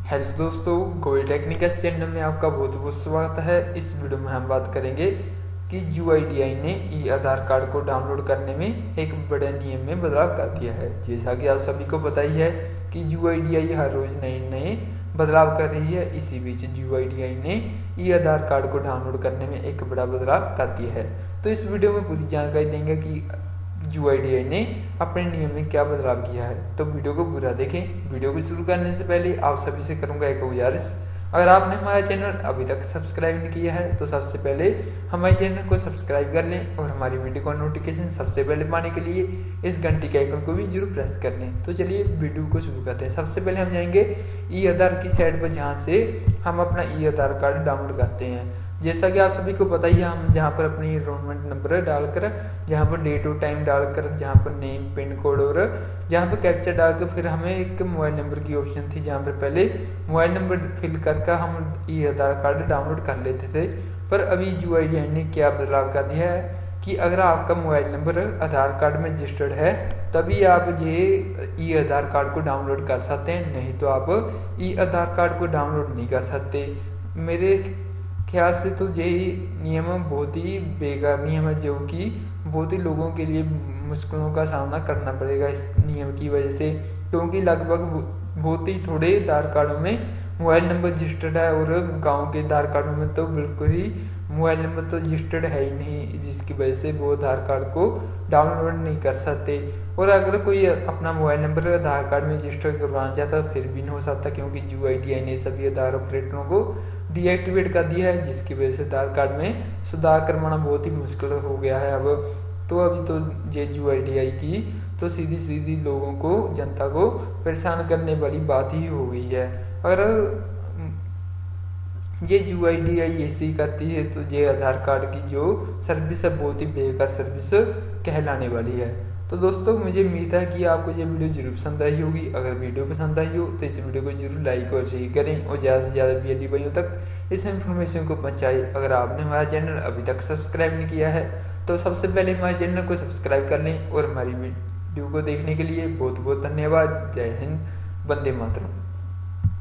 Hello दोस्तों, gold technical channel में आपका बहुत बहुत स्वागत है। इस वीडियो में हम बात करेंगे कि यूआईडीआई ने ई आधार कार्ड को डाउनलोड करने में एक बड़े नियम में बदलाव कर दिया है। जैसा कि आप सभी को पता ही है कि यूआईडीआई हर रोज नए नए बदलाव कर रही है। इसी बीच यूआईडीआई ने ई आधार कार्ड को डाउनलोड करने में एक बड़ा बदलाव कर दिया है। तो इस वीडियो में पूरी जानकारी देंगे कि यूआईडीआई ने अपने नियम में क्या बदलाव किया है। तो वीडियो को पूरा देखें। वीडियो को शुरू करने से पहले आप सभी से करूंगा एक गुजारिश, अगर आपने हमारा चैनल अभी तक सब्सक्राइब नहीं किया है तो सबसे पहले हमारे चैनल को सब्सक्राइब कर लें और हमारी वीडियो का नोटिफिकेशन सबसे पहले पाने के लिए इस घंटी के आइकन को भी जरूर प्रेस कर लें। तो चलिए वीडियो को शुरू करते हैं। सबसे पहले हम जाएंगे ई आधार की साइट पर, जहाँ से हम अपना ई आधार कार्ड डाउनलोड करते हैं। जैसा कि आप सभी को पता ही है, हम जहाँ पर अपनी एनरोलमेंट नंबर डालकर, जहाँ पर डेट और टाइम डालकर, जहाँ पर नेम, पिन कोड और जहाँ पर कैप्चर डालकर फिर हमें एक मोबाइल नंबर की ऑप्शन थी, जहाँ पर पहले मोबाइल नंबर फिल करके हम ई आधार कार्ड डाउनलोड कर लेते थे। पर अभी यूआईडीआई ने क्या बदलाव कर दिया है कि अगर आपका मोबाइल नंबर आधार कार्ड में रजिस्टर्ड है तभी आप ये ई आधार कार्ड को डाउनलोड कर सकते हैं, नहीं तो आप ई आधार कार्ड को डाउनलोड नहीं कर सकते। मेरे ख्याल से तो यही नियम बहुत ही बेकार नियम है, जो कि बहुत ही लोगों के लिए मुश्किलों का सामना करना पड़ेगा इस नियम की वजह से, क्योंकि लगभग बहुत ही थोड़े आधार कार्डों में मोबाइल नंबर रजिस्टर्ड है और गांव के आधार कार्डों में तो बिल्कुल ही मोबाइल नंबर तो रजिस्टर्ड है ही नहीं, जिसकी वजह से वो आधार कार्ड को डाउनलोड नहीं कर सकते। और अगर कोई अपना मोबाइल नंबर आधार कार्ड में रजिस्टर करवाना चाहता फिर भी नहीं हो सकता, क्योंकि यूआईडीआई ने सभी आधार ऑपरेटरों को डीएक्टिवेट कर दिया है, जिसकी वजह से आधार कार्ड में सुधार करवाना बहुत ही मुश्किल हो गया है अब। तो अभी तो ये यूआईडीआई की तो सीधी सीधी लोगों को, जनता को परेशान करने वाली बात ही हो गई है। अगर ये यूआईडीआई ऐसे ही करती है तो ये आधार कार्ड की जो सर्विस है बहुत ही बेकार सर्विस कहलाने वाली है। तो दोस्तों, मुझे उम्मीद है कि आपको ये वीडियो जरूर पसंद आई होगी। अगर वीडियो पसंद आई हो तो इस वीडियो को जरूर लाइक और शेयर करें और ज़्यादा से ज़्यादा बीएलडी भाइयों तक इस इन्फॉर्मेशन को पहुँचाएं। अगर आपने हमारा चैनल अभी तक सब्सक्राइब नहीं किया है तो सबसे पहले हमारे चैनल को सब्सक्राइब कर लें और हमारी वीडियो को देखने के लिए बहुत बहुत धन्यवाद। जय हिंद, वंदे मातरम।